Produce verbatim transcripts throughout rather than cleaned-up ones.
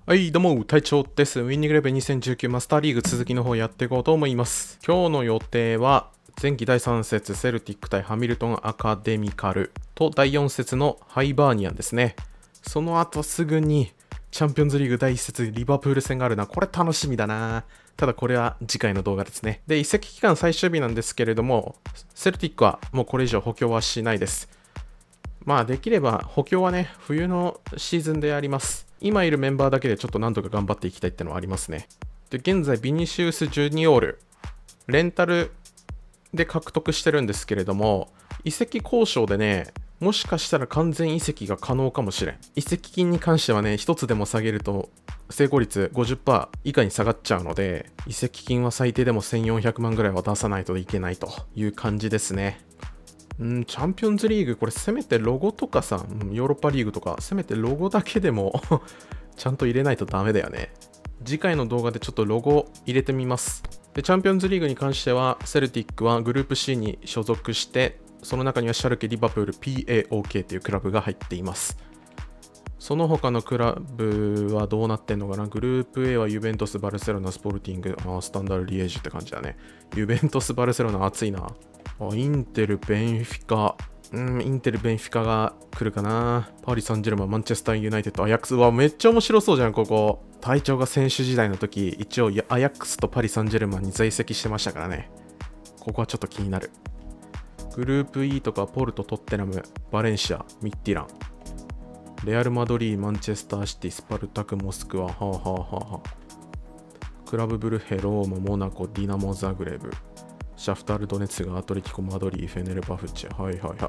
はい、どうも、隊長です。ウィンニングレベルにせんじゅうきゅうマスターリーグ続きの方やっていこうと思います。今日の予定は、前期だいさん節セルティック対ハミルトンアカデミカルとだいよん節のハイバーニアンですね。その後すぐに、チャンピオンズリーグだいいち節リバプール戦があるな。これ楽しみだな。ただこれは次回の動画ですね。で、移籍期間最終日なんですけれども、セルティックはもうこれ以上補強はしないです。まあできれば補強はね、冬のシーズンでやります。今いるメンバーだけでちょっとなんとか頑張っていきたいってのはありますね。で、現在ビニシウス・ジュニオール、レンタルで獲得してるんですけれども、移籍交渉でね、もしかしたら完全移籍が可能かもしれん。移籍金に関してはね、一つでも下げると成功率 ごじゅっパーセント 以下に下がっちゃうので、移籍金は最低でもせんよんひゃくまんぐらいは出さないといけないという感じですね。うん、チャンピオンズリーグ、これせめてロゴとかさ、ヨーロッパリーグとか、せめてロゴだけでもちゃんと入れないとダメだよね。次回の動画でちょっとロゴ入れてみます。で、チャンピオンズリーグに関しては、セルティックはグループ C に所属して、その中にはシャルケ、リバプール、ピーエーオーケー というクラブが入っています。その他のクラブはどうなってんのかな。グループ A はユベントス、バルセロナ、スポルティング、あスタンダード・リエージュって感じだね。ユベントス、バルセロナ熱いな。あインテル、ベンフィカ。うん、インテル、ベンフィカが来るかな。パリ・サンジェルマン、マンチェスター・ユナイテッド、アヤックス。うわ、めっちゃ面白そうじゃん、ここ。隊長が選手時代の時、一応アヤックスとパリ・サンジェルマンに在籍してましたからね。ここはちょっと気になる。グループ E とか、ポルト、トッテナム、バレンシア、ミッティラン。レアル・マドリー、マンチェスター・シティ、スパルタク、モスクワ、はあはあはあはあ。クラブブルヘ、ローマ、モナコ、ディナモ・ザグレブ。シャフタルドネツがアトレティコ・マドリー、フェネルバフチェ。はいはいはい。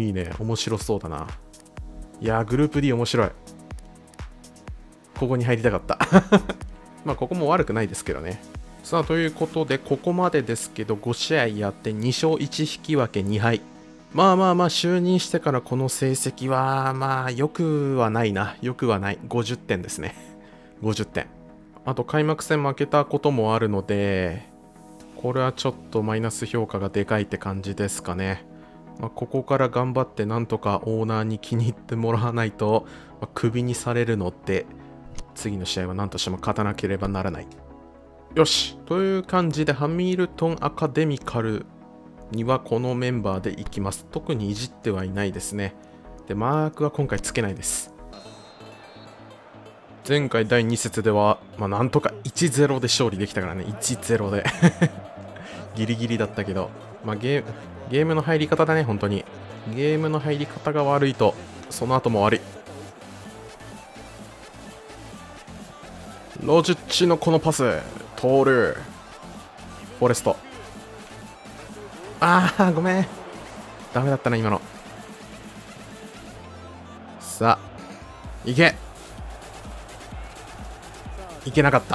いいね。面白そうだな。いやー、グループ D 面白い。ここに入りたかった。まあ、ここも悪くないですけどね。さあ、ということで、ここまでですけど、ご試合やってに勝いち引き分けに敗。まあまあまあ、就任してからこの成績は、まあ、良くはないな。良くはない。ごじゅってんですね。ごじゅってん。あと、開幕戦負けたこともあるので、これはちょっとマイナス評価がでかいって感じですかね。まあ、ここから頑張ってなんとかオーナーに気に入ってもらわないと、まあ、クビにされるので、次の試合は何としても勝たなければならない。よしという感じで、ハミルトンアカデミカルにはこのメンバーでいきます。特にいじってはいないですね。で、マークは今回つけないです。前回だいに節では、まあ、なんとか いちたいゼロ で勝利できたからね。いちたいゼロ で。ギリギリだったけど、まあ、ゲー、ゲームの入り方だね、本当に。ゲームの入り方が悪いと、その後も悪い。ロジッチのこのパス、通る。フォレスト。あー、ごめん。ダメだったな、今の。さあ、いけ。いけなかった。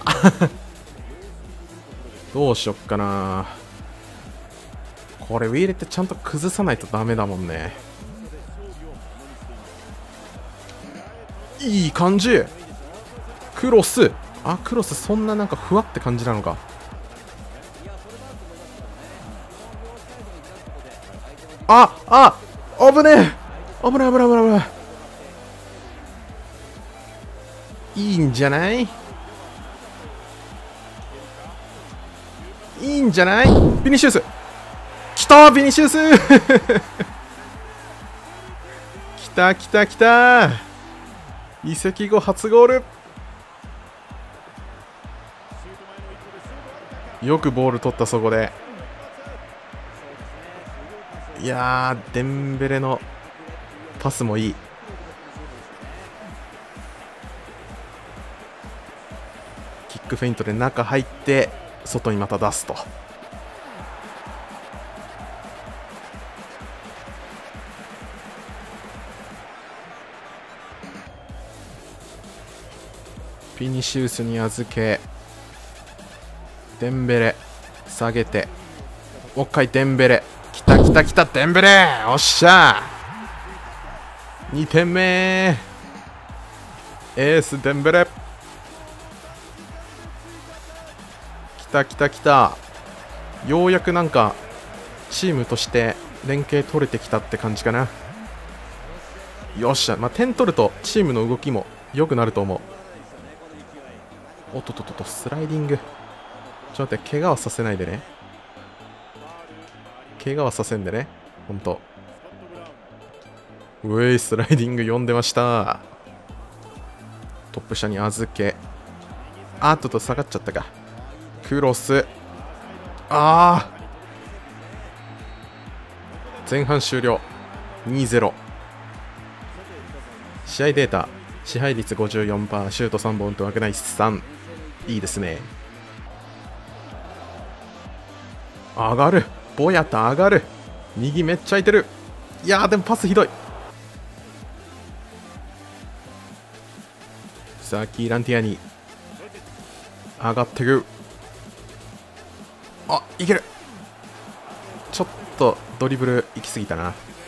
どうしよっかな。これウィーレってちゃんと崩さないとダメだもんね。いい感じ。クロス。あ、クロスそんななんかふわって感じなのか。あ、あ、危ねえ。危ない危ない危ない危ない。いいんじゃない？いいんじゃない？ビニシウス。来たビニシウス。来た来た来た。移籍後初ゴール。よくボール取った、そこで。いやー、デンベレのパスもいい。キックフェイントで中入って外にまた出すと。ピニシウスに預け、デンベレ下げて、もう一回デンベレ。来た来た来た、デンベレ。おっしゃー、にてんめ。エースデンベレ。来た来た来た。ようやくなんかチームとして連携取れてきたって感じかな。よっしゃ、まあ、点取るとチームの動きも良くなると思う。 おっとっとっと、スライディング。ちょっと待って、怪我はさせないでね。怪我はさせんでね。ほんと。うえい、スライディング読んでました。トップ下に預け。あーっとっと、下がっちゃったか。クロス。あー。前半終了。にたいゼロ。試合データ。支配率 ごじゅうよんパーセント、シュートさんぼんと枠内さん。いいですね。上がる。ボヤタ上がる。右めっちゃ空いてる。いやーでもパスひどい。さあキーランティアに上がってく。あ、いける。ちょっとドリブル行き過ぎたな。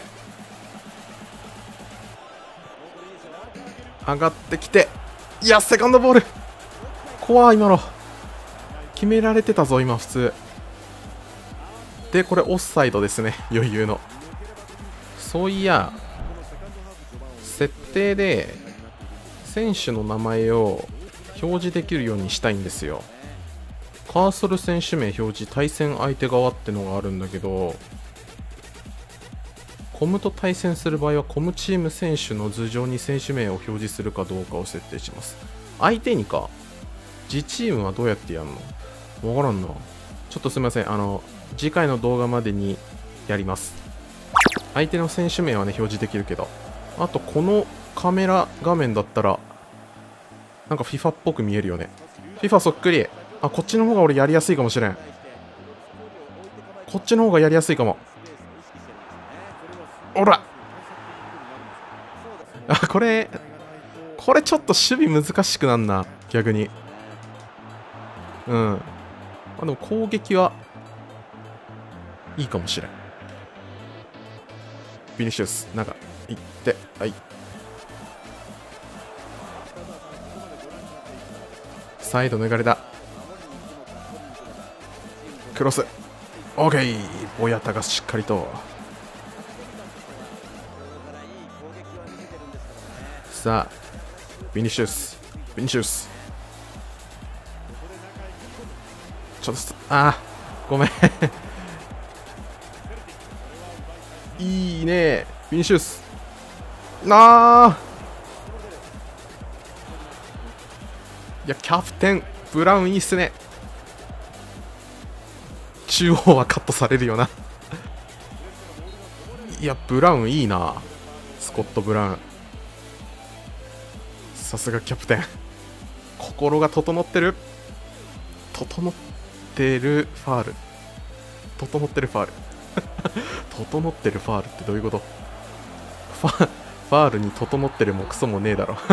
上がってきて、いやセカンドボール怖い。今の決められてたぞ今普通で。これオフサイドですね。余裕の。そういや設定で選手の名前を表示できるようにしたいんですよ。カーソル選手名表示、対戦相手側ってのがあるんだけど、コムと対戦する場合はコムチーム選手の頭上に選手名を表示するかどうかを設定します。相手にか。自チームはどうやってやるの？わからんな。ちょっとすみません。あの、次回の動画までにやります。相手の選手名はね、表示できるけど。あと、このカメラ画面だったら、なんか フィファ っぽく見えるよね。フィファ そっくり。あ、こっちの方が俺やりやすいかもしれん。こっちの方がやりやすいかも。おらあ、これ、これちょっと守備難しくなんな、逆に。うん。あ、でも攻撃はいいかもしれん。ビニシウス、なんか、いって、はい。サイド抜かれた。クロス。オーケー。ボヤタがしっかりと。さあ、ビニシウス。ビニシウス。ちょっと、あー、ごめん。いいね。ビニシウス。なあ。いや、キャプテン、ブラウンいいっすね。中央はカットされるよな。いや、ブラウンいいな。スコット・ブラウン。さすがキャプテン。心が整ってる。整ってるファール。整ってるファール。整ってるファールってどういうこと？ファ、ファールに整ってるもクソもねえだろ。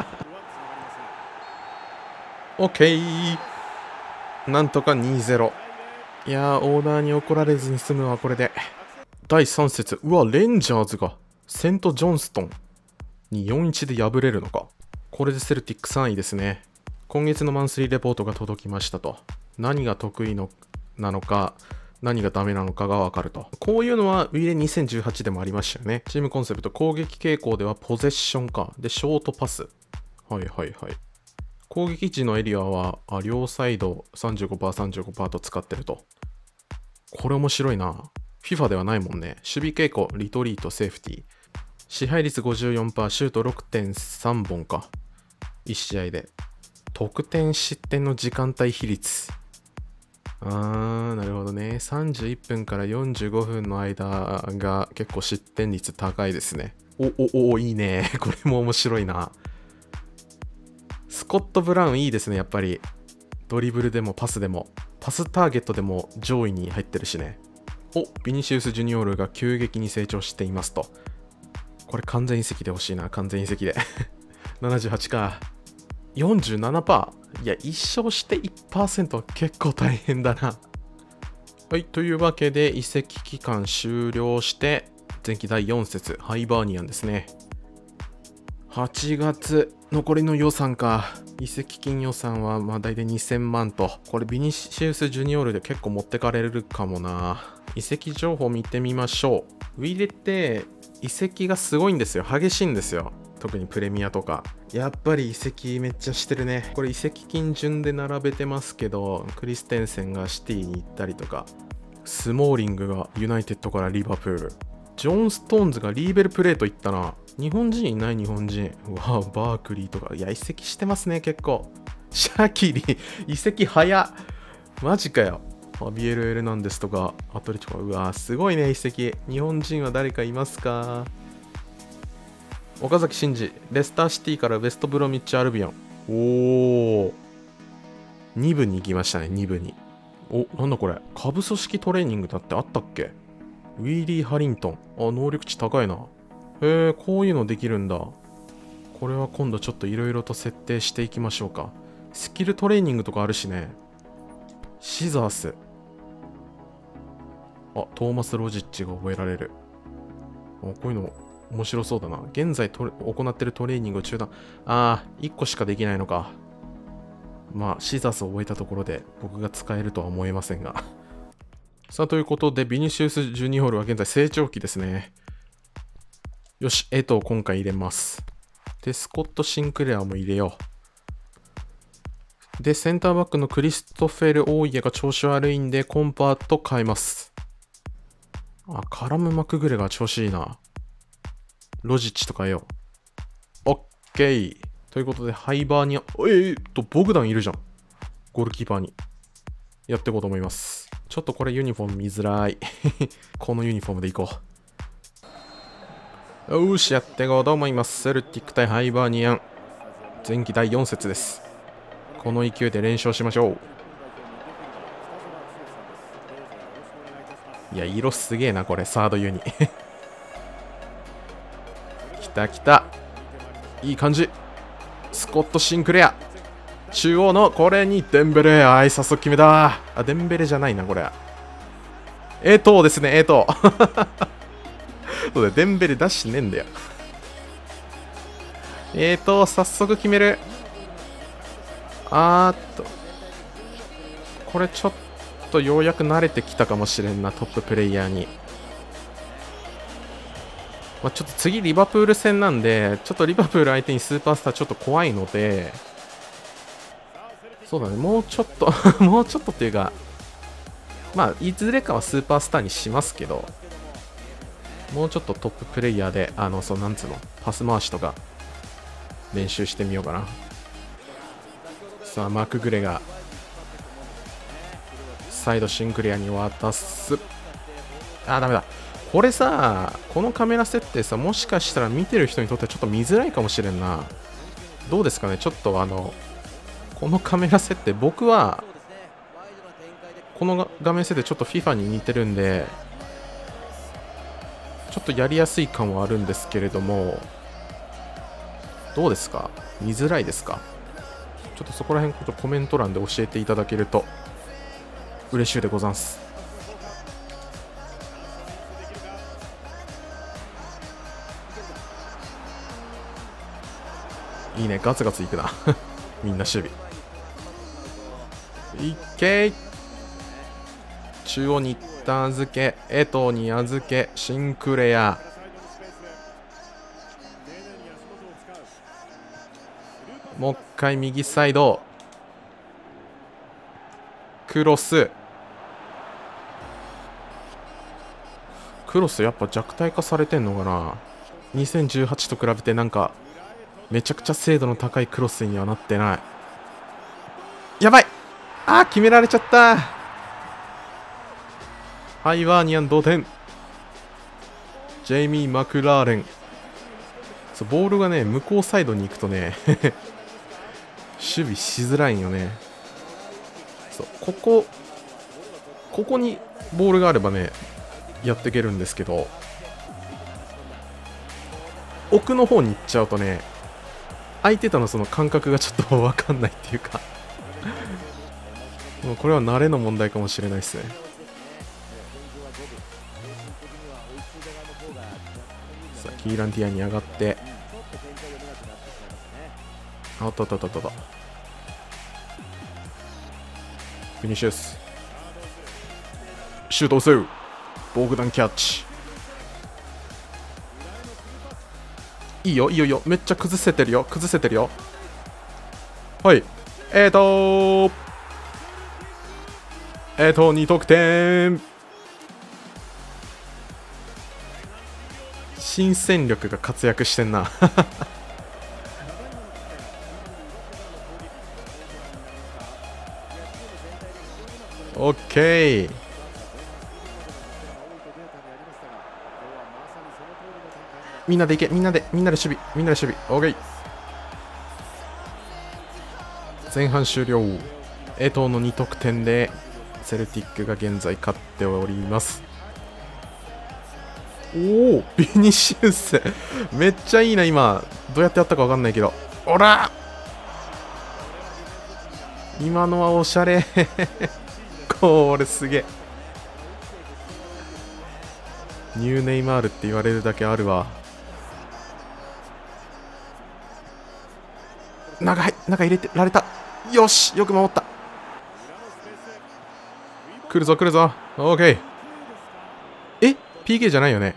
オッケー。なんとか にたいゼロ。いやー、オーダーに怒られずに済むわ、これで。だいさん節。うわ、レンジャーズがセント・ジョンストンに よんたいいち で敗れるのか。これでセルティックさんいですね。今月のマンスリーレポートが届きましたと。何が得意のなのか、何がダメなのかがわかると。こういうのはウィレにせんじゅうはちでもありましたよね。チームコンセプト、攻撃傾向ではポゼッションか。で、ショートパス。はいはいはい。攻撃時のエリアは、あ、両サイド さんじゅうごパーセント、さんじゅうごパーセント と使ってると。これ面白いな。FIFA ではないもんね。守備傾向、リトリート、セーフティー。支配率 ごじゅうよんパーセント、シュート ろくてんさんぼんか。いち試合で。得点失点の時間帯比率。あー、なるほどね。さんじゅういっぷんからよんじゅうごふんの間が結構失点率高いですね。お、お、お、いいね。これも面白いな。スコット・ブラウンいいですね、やっぱり。ドリブルでもパスでも、パスターゲットでも上位に入ってるしね。お、ビニシウス・ジュニオールが急激に成長していますと。これ完全移籍で欲しいな、完全移籍で。ななじゅうはちか。よんじゅうななパーセント。いや、一勝して いちパーセント は結構大変だな。はい、というわけで移籍期間終了して、前期だいよん節、ハイバーニアンですね。はちがつ、残りの予算か。移籍金予算はまあ大体にせんまんと。これビニシウス・ジュニオールで結構持ってかれるかもな。移籍情報見てみましょう。ウィレって移籍がすごいんですよ。激しいんですよ。 特にプレミアとか。やっぱり移籍めっちゃしてるね。これ移籍金順で並べてますけど、クリステンセンがシティに行ったりとか、スモーリングがユナイテッドからリバプール、ジョン・ストーンズがリーベルプレート行ったな。日本人いない日本人。うわ、バークリーとか。いや、移籍してますね、結構。シャキリ、移籍早っ。マジかよ。ファビエル・エルナンデスとか、アトレティコ。うわ、すごいね、移籍。日本人は誰かいますか？岡崎慎司、レスターシティからウェストブロミッチ・アルビオン。おー。に部に行きましたね、に部に。お、なんだこれ。下部組織トレーニングだってあったっけ？ウィーリー・ハリントン。あ、能力値高いな。へえ、こういうのできるんだ。これは今度ちょっといろいろと設定していきましょうか。スキルトレーニングとかあるしね。シザース。あ、トーマス・ロジッチが覚えられる。あ、こういうの面白そうだな。現在と行っているトレーニングを中断。ああ、いっこしかできないのか。まあ、シザースを終えたところで僕が使えるとは思えませんが。さあ、ということで、ビニシウス・ジュニオールは現在成長期ですね。よし、エトを今回入れます。で、スコット・シンクレアも入れよう。で、センターバックのクリストフェル・オーイエが調子悪いんで、コンパート変えます。あ、カラム・マクグレが調子いいな。ロジッチと変えよう。オッケー。ということで、ハイバーニア、えー、っと、ボグダンいるじゃん。ゴールキーパーに。やっていこうと思います。ちょっとこれユニフォーム見づらい。このユニフォームでいこう。よーし、やっていこうと思います。セルティック対ハイバーニアン。前期だいよん節です。この勢いで連勝しましょう。いや、色すげえな、これ、サードユニ。きたきた。いい感じ。スコット・シンクレア。中央のこれにデンベレ。はい、早速決めた。あ、デンベレじゃないな、これ。エトーですね、エトー。そうだ、デンベレ出してねえんだよ。えーと、早速決める。あーっと。これちょっとようやく慣れてきたかもしれんな、トッププレイヤーに。まあ、ちょっと次リバプール戦なんで、ちょっとリバプール相手にスーパースターちょっと怖いので、そうだね、もうちょっと、もうちょっとっていうか、まあ、いずれかはスーパースターにしますけど、もうちょっとトッププレイヤーで、あの、そう、なんつうの、パス回しとか、練習してみようかな。さあ、マーク・グレが、サイドシンクレアに渡す。あー、ダメだ。これさ、このカメラ設定さ、もしかしたら見てる人にとってはちょっと見づらいかもしれんな。どうですかね、ちょっとあの、このカメラ設定、僕は、この画面設定ちょっと FIFA に似てるんで、ちょっとやりやすい感はあるんですけれども、どうですか？見づらいですか？ちょっとそこら辺ちょっとコメント欄で教えていただけると嬉しいでござんす。いいね、ガツガツいくな。みんな守備。いっけー。中央に一旦預け、エトーに預け、シンクレア。もう一回右サイド。クロス。クロスやっぱ弱体化されてんのかな。にせんじゅうはちと比べてなんか、めちゃくちゃ精度の高いクロスにはなってない。やばい。あー、決められちゃった。ハイワーニアン同点。ジェイミー・マクラーレン。そう、ボールがね、向こうサイドに行くとね、守備しづらいんよね。そう、ここ、ここにボールがあればね、やっていけるんですけど、奥の方に行っちゃうとね、相手とのその感覚がちょっと分かんないっていうかもうこれは慣れの問題かもしれないですね。さあ、キーランティアに上がって、あったあったあったあった。フィニッシュス。シュートを押せる。ボグダンキャッチ。 いいよいいよいいよ、めっちゃ崩せてるよ崩せてるよ。はい、えーとーえーとに得点。新戦力が活躍してんなオッケー。みんなでいけ、みんなでみんなで守備みんなで守備。オッケー。前半終了。エトーのに得点でセルティックが現在勝っております。おお、ビニシウスめっちゃいいな。今どうやってやったか分かんないけど、おら今のはおしゃれこれすげえ。ニューネイマールって言われるだけあるわ。中い中入れてられた。よし、よく守った。来るぞ来るぞ。オーケー。え ピーケー じゃないよね。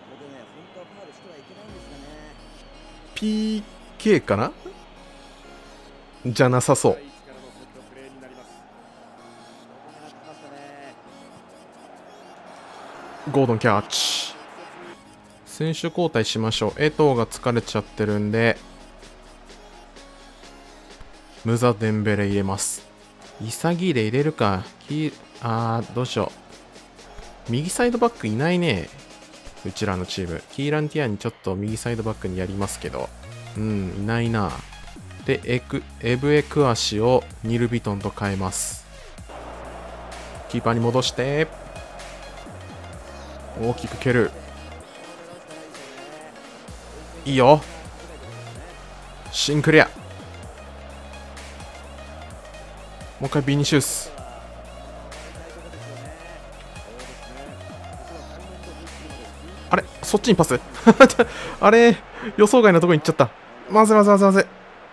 ピーケー かなじゃなさそう。ゴードンキャッチ。選手交代しましょう。エトーが疲れちゃってるんでムザ・デンベレ入れます。潔で入れるか。きあーどうしよう。右サイドバックいないね、うちらのチーム。キーランティアにちょっと右サイドバックにやりますけど、うんいないな。でエクエブエクアシをニルビトンと変えます。キーパーに戻して大きく蹴る。いいよ、シンクレア。もう一回ビニシウス。あれそっちにパスあれ予想外のとこに行っちゃった。まずいまずいまずいまずい。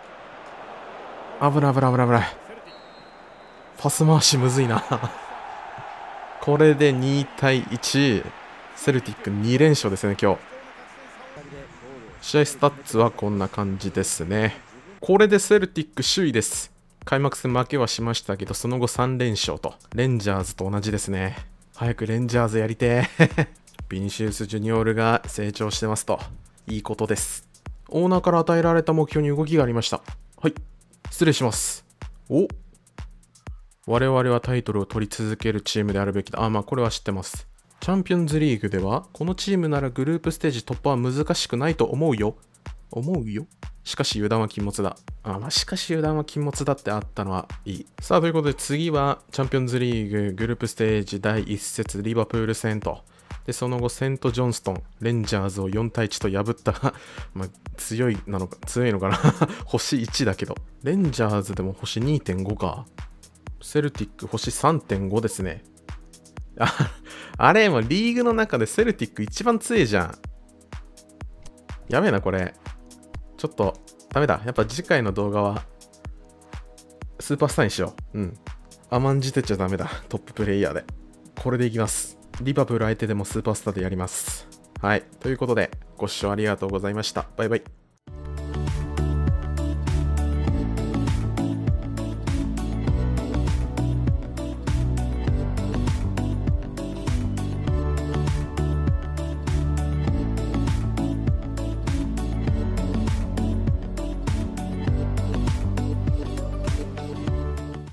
危ない危ない危ない危ない。パス回しむずいなこれでにたいいち。セルティックに連勝ですね今日。試合スタッツはこんな感じですね。これでセルティック首位です。開幕戦負けはしましたけど、その後さん連勝とレンジャーズと同じですね。早くレンジャーズやりてービニシウス・ジュニオールが成長してますといいことです。オーナーから与えられた目標に動きがありました。はい、失礼します。お、我々はタイトルを取り続けるチームであるべきだ。あ、まあこれは知ってます。チャンピオンズリーグではこのチームならグループステージ突破は難しくないと思うよ。思うよ。しかし油断は禁物だ。あ、まあしかし油断は禁物だってあったのはいい。さあということで次はチャンピオンズリーググループステージだいいっ節リバプール戦と。でその後セントジョンストンレンジャーズをよんたいいちと破ったまあ強いなのか強いのかな星いちだけど、レンジャーズでも星 にてんご か。セルティック星 さんてんご ですね。ああれもうリーグの中でセルティック一番強いじゃん。やべえなこれ。ちょっとダメだ。やっぱ次回の動画はスーパースターにしよう。うん。甘んじてちゃダメだ。トッププレイヤーで。これでいきます。リバプール相手でもスーパースターでやります。はい。ということで、ご視聴ありがとうございました。バイバイ。